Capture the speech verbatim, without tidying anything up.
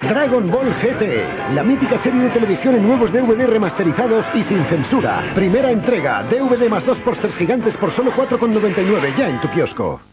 Dragon Ball G T, la mítica serie de televisión en nuevos D V D remasterizados y sin censura. Primera entrega, D V D más dos pósters gigantes por solo cuatro con noventa y nueve, ya en tu kiosco.